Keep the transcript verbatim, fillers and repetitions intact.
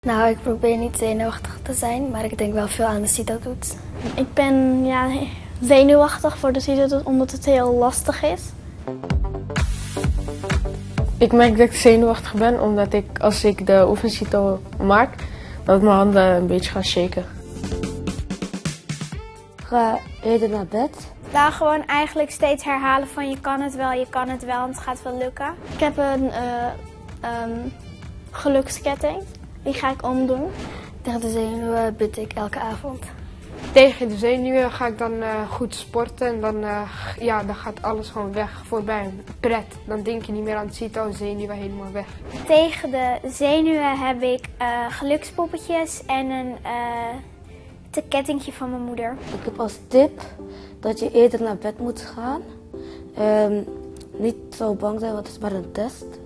Nou, ik probeer niet zenuwachtig te zijn, maar ik denk wel veel aan de CITO-toets. Ik ben ja, zenuwachtig voor de CITO-toets omdat het heel lastig is. Ik merk dat ik zenuwachtig ben omdat ik, als ik de oefencito maak, dat mijn handen een beetje gaan shaken. Ga eerder naar bed. Daar gewoon eigenlijk steeds herhalen van je kan het wel, je kan het wel en het gaat wel lukken. Ik heb een uh, um, geluksketting, die ga ik omdoen. Tegen de zenuwen bid ik elke avond. Tegen de zenuwen ga ik dan uh, goed sporten en dan, uh, ja, dan gaat alles gewoon weg voorbij. Pret, dan denk je niet meer aan het CITO, zenuwen helemaal weg. Tegen de zenuwen heb ik uh, gelukspoppetjes en een uh, kettingje van mijn moeder. Ik heb als tip dat je eerder naar bed moet gaan. Um, niet zo bang zijn, want het is maar een test.